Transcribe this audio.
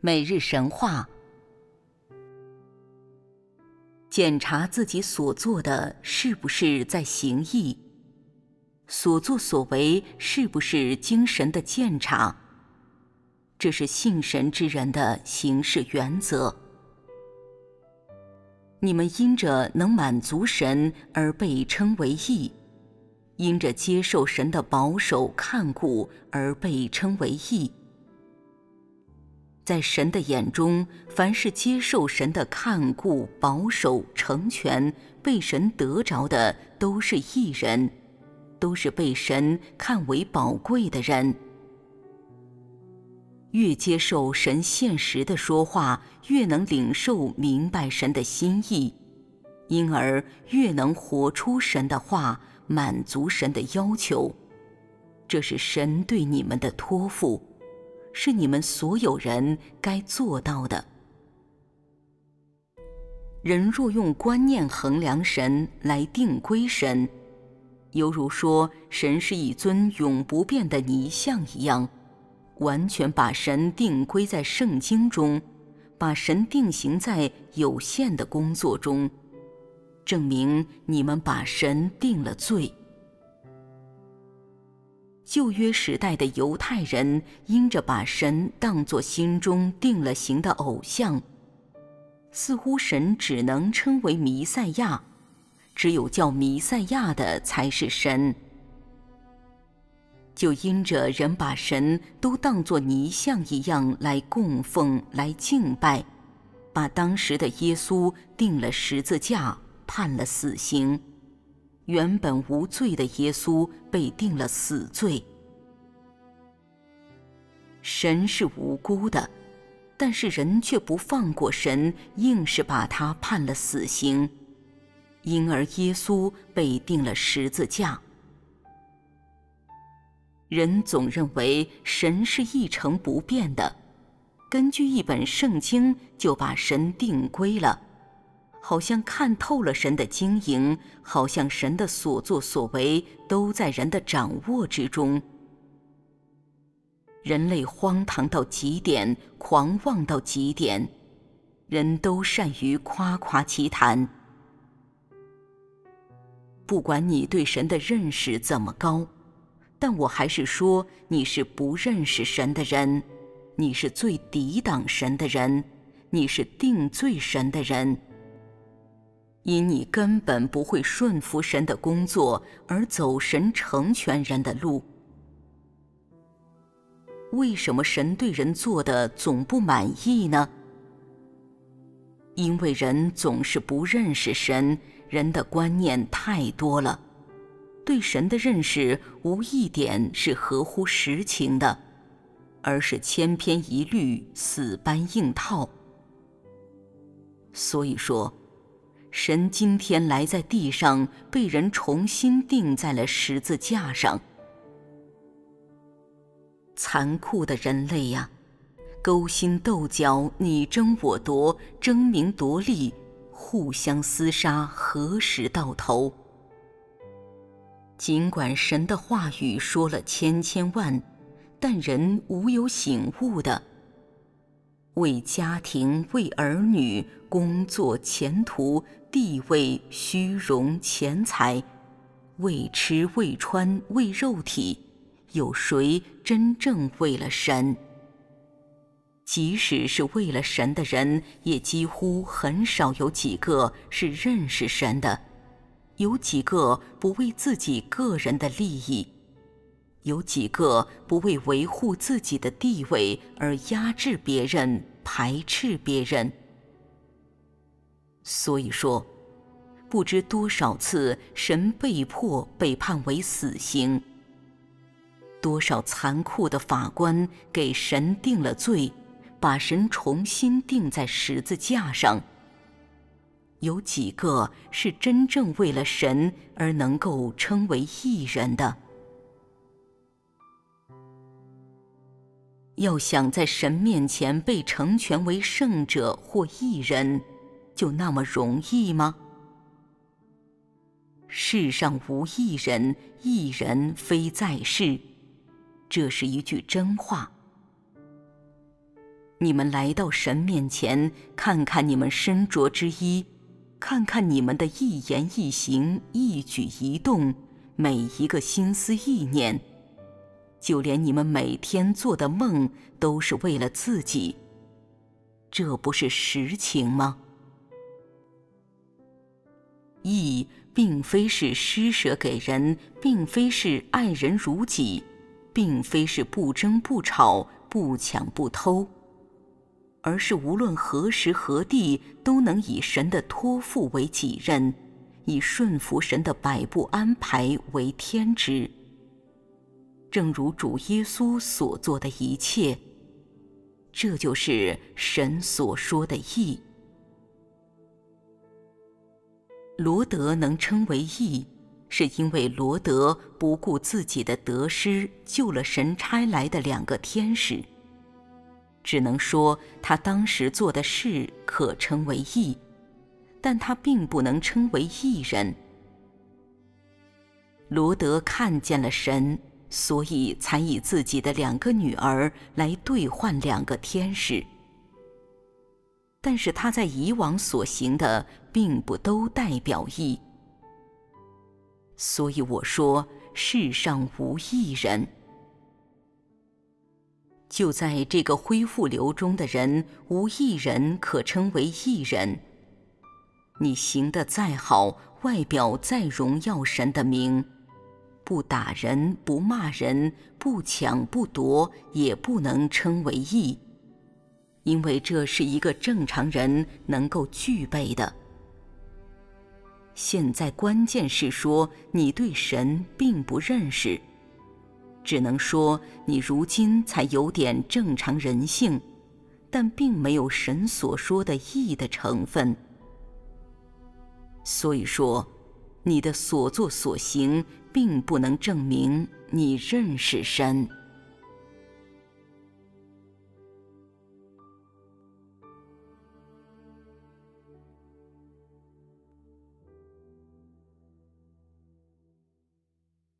每日神话，检查自己所做的是不是在行义，所作所为是不是经神的鉴察，这是信神之人的行事原则。你们因着能满足神而被称为义，因着接受神的保守看顾而被称为义。在神的眼中，凡是接受神的看顾、保守、成全，被神得着的，都是义人，都是被神看为宝贵的人。越接受神现实的说话，越能领受明白神的心意，因而越能活出神的话，满足神的要求。这是神对你们的托付，是你们所有人该做到的。人若用观念衡量神来定规神，犹如说神是一尊永不变的泥像一样，完全把神定规在圣经中，把神定型在有限的工作中，证明你们把神定了罪。旧约时代的犹太人因着把神当作心中定了型的偶像，似乎神只能称为弥赛亚，只有叫弥赛亚的才是神。就因着人把神都当作泥像一样来供奉、来敬拜，把当时的耶稣钉了十字架，判了死刑。原本无罪的耶稣被定了死罪。神是无辜的，但是人却不放过神，硬是把他判了死刑，因而耶稣被定了十字架。人总认为神是一成不变的，根据一本圣经就把神定规了，好像看透了神的经营，好像神的所作所为都在人的掌握之中。人类荒唐到极点，狂妄到极点，人都善于夸夸其谈。不管你对神的认识怎么高，但我还是说你是不认识神的人，你是最抵挡神的人，你是定罪神的人，因你根本不会顺服神的工作，而走神成全人的路。为什么神对人做的总不满意呢？因为人总是不认识神，人的观念太多了，对神的认识无一点是合乎实情的，而是千篇一律，死搬硬套。所以说，神今天来在地上，被人重新钉在了十字架上。残酷的人类呀，勾心斗角，你争我夺，争名夺利，互相厮杀，何时到头？尽管神的话语说了千千万，但人无有醒悟的，为家庭、为儿女、工作、前途、地位、虚荣、钱财，为吃、为穿、为肉体，有谁真正为了神？即使是为了神的人，也几乎很少有几个是认识神的，有几个不为自己个人的利益，有几个不为维护自己的地位而压制别人、排斥别人。所以说，不知多少次神被迫被判为死刑，多少残酷的法官给神定了罪，把神重新钉在十字架上。有几个是真正为了神而能够称为义人的？要想在神面前被成全为圣者或义人，就那么容易吗？世上无义人，义人非在世，这是一句真话。 你们来到神面前，看看你们身着之衣，看看你们的一言一行、一举一动，每一个心思意念，就连你们每天做的梦都是为了自己，这不是实情吗？义并非是施舍给人，并非是爱人如己，并非是不争不吵、不抢不偷，而是无论何时何地都能以神的托付为己任，以顺服神的百步安排为天职。正如主耶稣所做的一切，这就是神所说的义。罗德能称为义，是因为罗德不顾自己的得失，救了神差来的2个天使。只能说他当时做的事可称为义，但他并不能称为义人。罗德看见了神，所以才以自己的2个女儿来兑换2个天使。但是他在以往所行的并不都代表义，所以我说世上无义人。就在这个恢复流中的人，无一人可称为义人。你行得再好，外表再荣耀神的名，不打人，不骂人，不抢不夺，也不能称为义，因为这是一个正常人能够具备的。现在关键是说你对神并不认识，只能说你如今才有点正常人性，但并没有神所说的义的成分。所以说，你的所作所行并不能证明你认识神。